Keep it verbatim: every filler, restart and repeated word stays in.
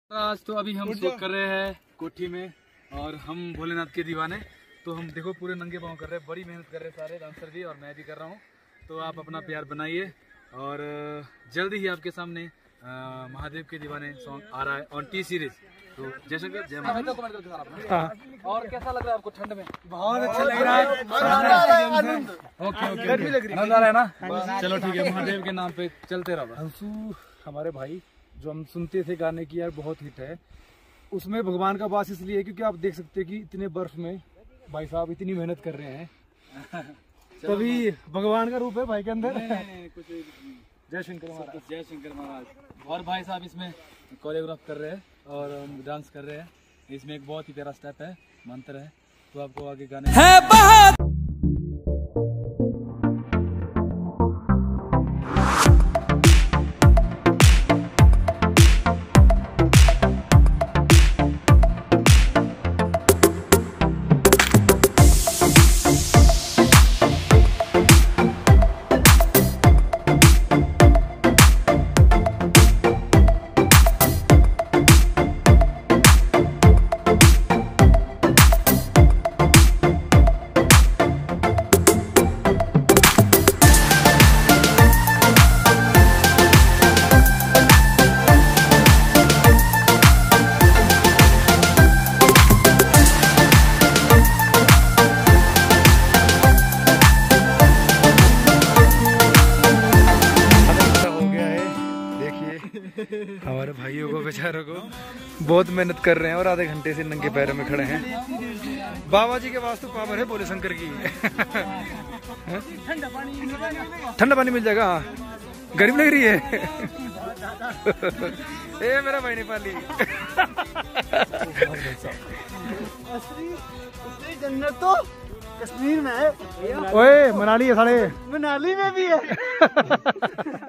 आज तो अभी हम शूट कर रहे हैं कोठी में और हम भोलेनाथ के दीवाने। तो हम देखो पूरे नंगे पाँव कर रहे हैं, बड़ी मेहनत कर रहे हैं सारे डांसर भी और मैं भी कर रहा हूँ। तो आप अपना प्यार बनाइए और जल्दी ही आपके सामने आ, महादेव के दीवाने सॉन्ग आ रहा है ऑन टी सीरीज। तो जयशंकर जय महादेव। और कैसा लग रहा है आपको ठंड में? बहुत अच्छा लग रहा है। ओके ओके आनंद आ रहा है ना? चलो ठीक है, महादेव के नाम पे चलते रहो। अंशु हमारे भाई जो हम सुनते थे गाने की यार बहुत हिट है, उसमें भगवान का वास इसलिए है क्योंकि आप देख सकते हैं कि इतने बर्फ में भाई साहब इतनी मेहनत कर रहे हैं तभी भगवान का रूप है भाई के अंदर। नहीं, नहीं, नहीं, कुछ जय शंकर महाराज। जय शंकर महाराज। और भाई साहब इसमें कोरियोग्राफ कर रहे हैं और डांस कर रहे हैं। इसमें एक बहुत ही प्यारा स्टेप है, मंत्र है, तो आपको आगे गाने है। हमारे भाइयों को बेचारों को बहुत मेहनत कर रहे हैं और आधे घंटे से नंगे पैरों में खड़े हैं। बाबा जी के वास्तु पावर है भोले शंकर की। ठंडा पानी मिल जाएगा। गर्मी लग रही है। ए मेरा भाई नेपाली। जन्नत तो कश्मीर में है। ओए मनाली है साले। मनाली में भी है।